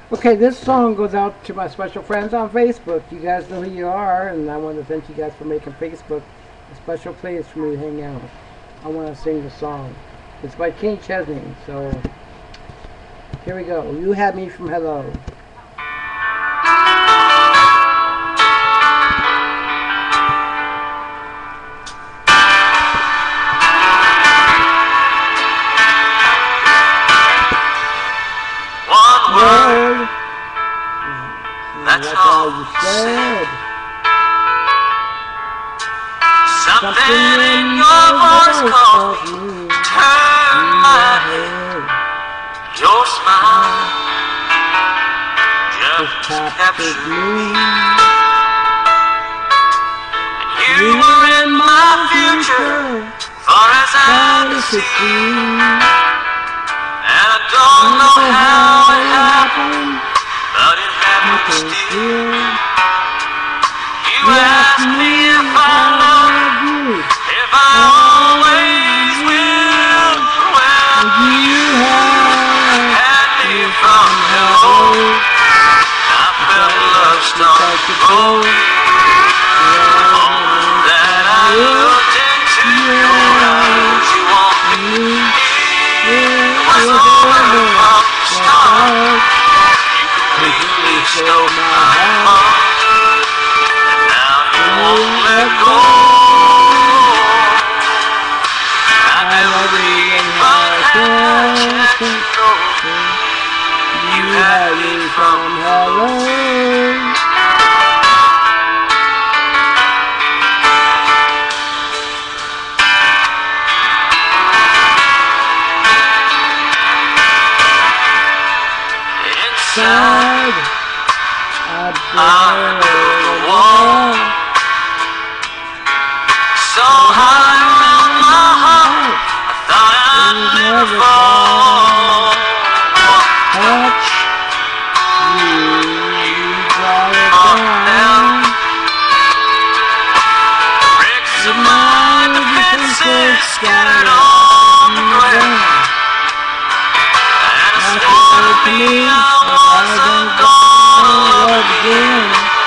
Okay, this song goes out to my special friends on Facebook. You guys know who you are, and I want to thank you guys for making Facebook a special place for me to hang out. I want to sing the song. It's by King Chesney, so here we go. You Had Me From Hello. Word. That's all you said. Something in your voice called me. Turn my head. Your smile just captured me. You were in my future, far as I could see. And I don't know how it happened, but it happened still. You asked me if I love you, if I always will. Well, you had me from hello. I felt love start to grow. That I looked into your eyes, you want me. Was over from the start. You completely stole my heart, and now you won't let go. I never even had a chance to know you had me from hello. Inside, I built a wall so high around my heart, I thought I'd never fall. Touch you brought it down. Bricks of my defenses scattered on the ground. And I swore to me I wasn't gonna love again.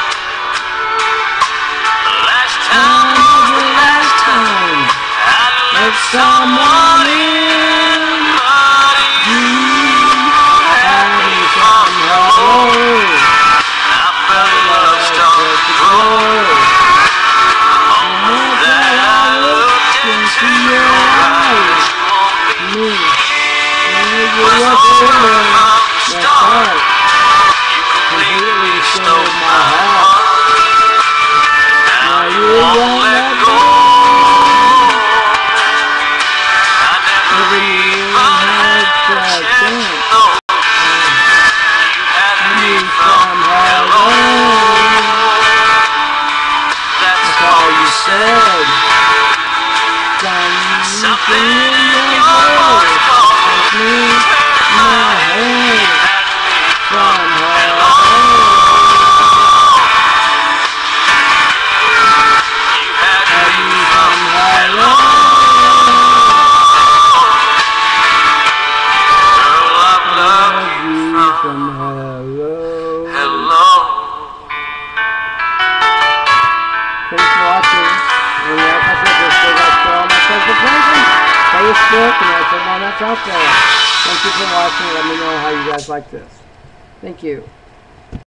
The last time was the last time I let someone in. But you had me from hello. I felt love start to grow. The moment that I looked into your eyes, you was over from the start. Completely stole my heart. Now you won't let go. I never even had a chance to know you had me from hello. That's all you said. Something in your voice called me. My head from hello. Facebook and everyone that's out there. Thank you for watching. Let me know how you guys like this. Thank you.